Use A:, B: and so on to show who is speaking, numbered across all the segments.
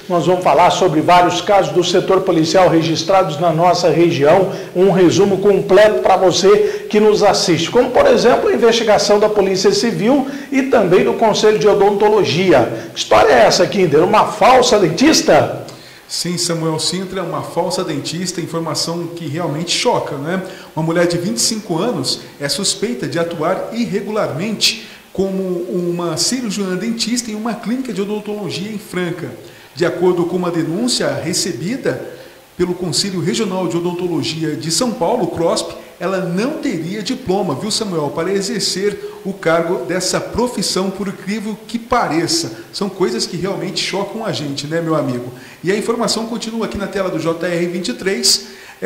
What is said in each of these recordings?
A: nós vamos falar sobre vários casos do setor policial registrados na nossa região, um resumo completo para você que nos assiste, como por exemplo a investigação da Polícia Civil e também do Conselho de Odontologia. Que história é essa, Kinder? Uma falsa dentista?
B: Sim, Samuel Sintra, uma falsa dentista, informação que realmente choca, né? Uma mulher de 25 anos é suspeita de atuar irregularmente como uma cirurgiã dentista em uma clínica de odontologia em Franca. De acordo com uma denúncia recebida pelo Conselho Regional de Odontologia de São Paulo, CROSP, ela não teria diploma, viu, Samuel, para exercer o cargo dessa profissão, por incrível que pareça. São coisas que realmente chocam a gente, né, meu amigo? E a informação continua aqui na tela do JR23.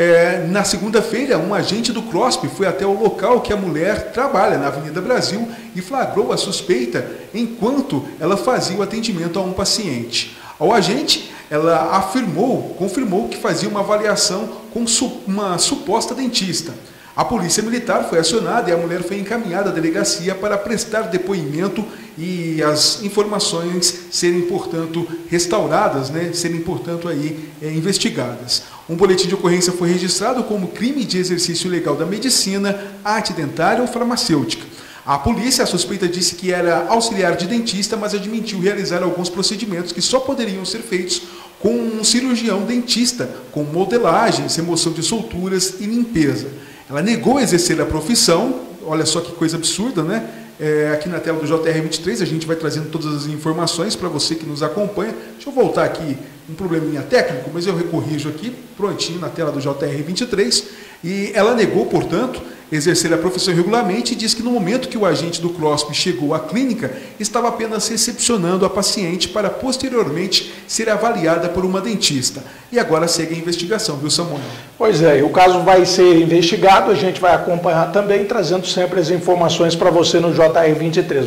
B: Na segunda-feira, um agente do CROSP foi até o local que a mulher trabalha, na Avenida Brasil, e flagrou a suspeita enquanto ela fazia o atendimento a um paciente. Ao agente, ela confirmou que fazia uma avaliação com uma suposta dentista. A polícia militar foi acionada e a mulher foi encaminhada à delegacia para prestar depoimento e as informações serem, portanto, restauradas, né? Serem, portanto, investigadas. Um boletim de ocorrência foi registrado como crime de exercício ilegal da medicina, arte dentária ou farmacêutica. A polícia, a suspeita, disse que era auxiliar de dentista, mas admitiu realizar alguns procedimentos que só poderiam ser feitos com um cirurgião dentista, com modelagens, remoção de solturas e limpeza. Ela negou exercer a profissão. Olha só que coisa absurda, né? Aqui na tela do JR23 a gente vai trazendo todas as informações para você que nos acompanha. Deixa eu voltar aqui, um probleminha técnico, mas eu recorrijo aqui, prontinho na tela do JR23. E ela negou, portanto, exercer a profissão irregularmente e diz que no momento que o agente do CROSP chegou à clínica, estava apenas recepcionando a paciente para posteriormente ser avaliada por uma dentista. E agora segue a investigação, viu, Samuel?
A: Pois é, o caso vai ser investigado, a gente vai acompanhar também, trazendo sempre as informações para você no JR23.